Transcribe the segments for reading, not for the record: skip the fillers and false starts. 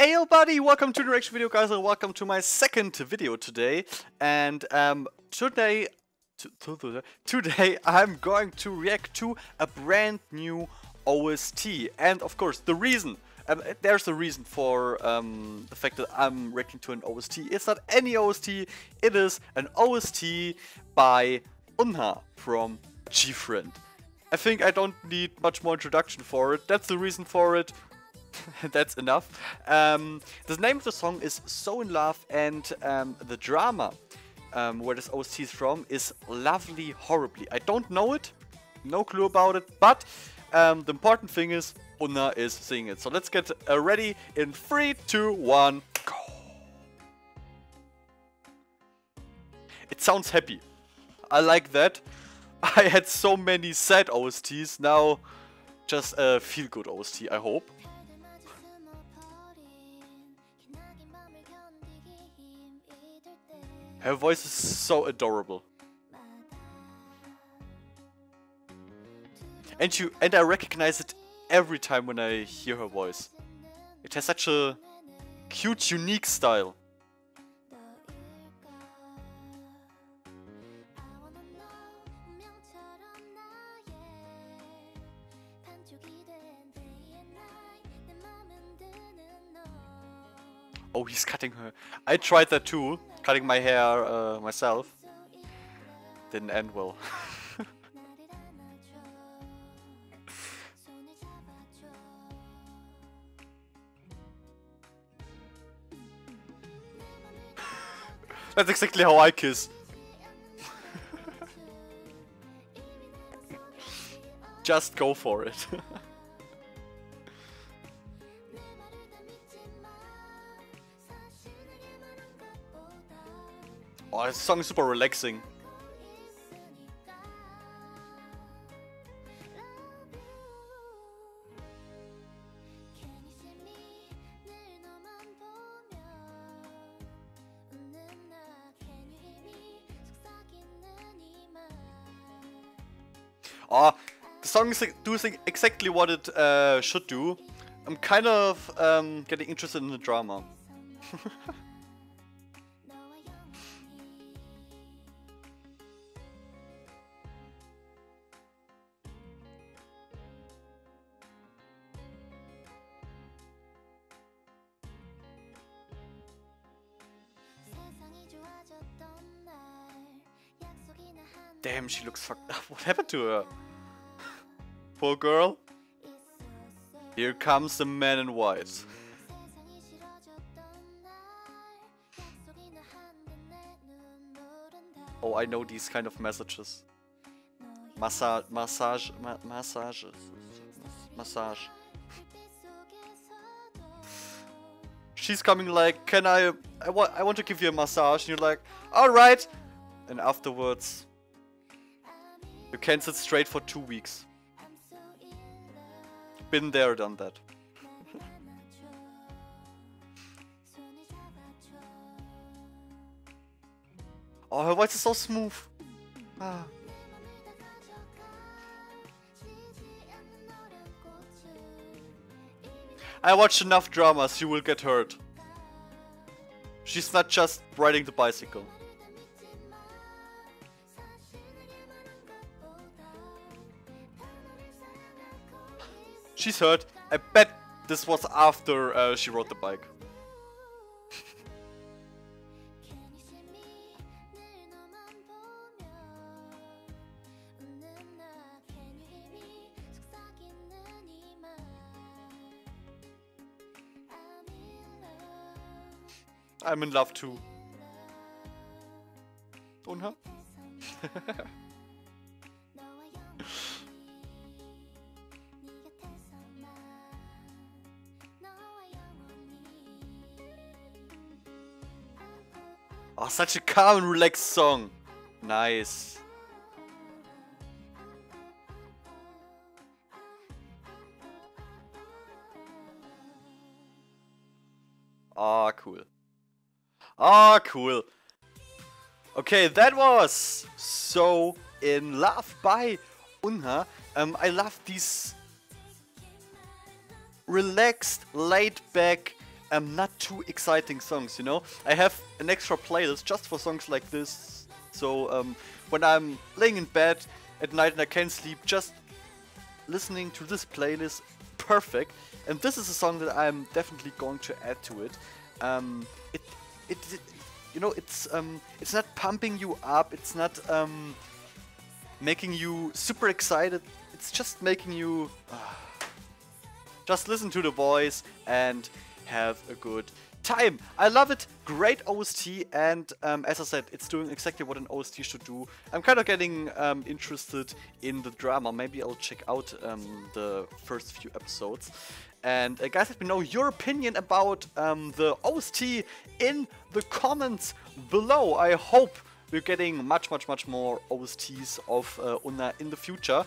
Hey yo buddy, welcome to the reaction video guys, and welcome to my second video today. And today I'm going to react to a brand new OST. And of course the reason, there's a reason for the fact that I'm reacting to an OST. It's not any OST, it is an OST by Unha from GFriend. I think I don't need much more introduction for it, that's the reason for it. That's enough. The name of the song is So In Love, and the drama where this OST is from is Lovely Horribly. I don't know it, no clue about it, but the important thing is Unha is singing it. So let's get ready in 3, 2, 1, go! It sounds happy. I like that. I had so many sad OSTs, now just a feel-good OST, I hope. Her voice is so adorable. And I recognize it every time when I hear her voice. It has such a cute, unique style. Oh, he's cutting her. I tried that too, cutting my hair myself. Didn't end well. That's exactly how I kiss. Just go for it. Oh, this song is super relaxing. Oh, the song is doing exactly what it should do. I'm kind of getting interested in the drama. Damn, she looks fucked up. What happened to her? Poor girl. Here comes the man in white. Oh, I know these kind of messages. Massage. She's coming like, can I want to give you a massage, and you're like, alright. And afterwards, you can't sit straight for 2 weeks. Been there, done that. Oh, her voice is so smooth. Ah. I watched enough dramas, you will get hurt. She's not just riding the bicycle. She's hurt. I bet this was after she rode the bike. I'm in love too. Unha? Oh, such a calm and relaxed song. Nice. Ah, cool. Ah, cool. Okay, that was So In Love by Unha. I love these relaxed, laid back not too exciting songs, you know. I have an extra playlist just for songs like this. So when I'm laying in bed at night and I can't sleep, just listening to this playlist, perfect. And this is a song that I'm definitely going to add to it. You know, it's not pumping you up. It's not making you super excited. It's just making you just listen to the voice and have a good time. I love it. Great OST, and as I said, it's doing exactly what an OST should do. I'm kind of getting interested in the drama. Maybe I'll check out the first few episodes. And guys, let me know your opinion about the OST in the comments below. I hope we're getting much more OSTs of Unna in the future.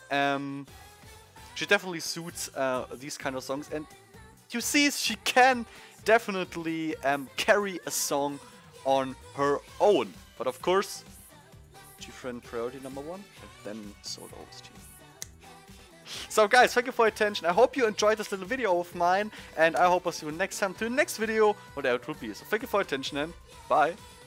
She definitely suits these kind of songs, and you see she can definitely carry a song on her own. But of course, GFriend priority number 1, and then solo OST. So guys, thank you for your attention. I hope you enjoyed this little video of mine, and I hope I'll see you next time to the next video, whatever it will be. So thank you for your attention and bye.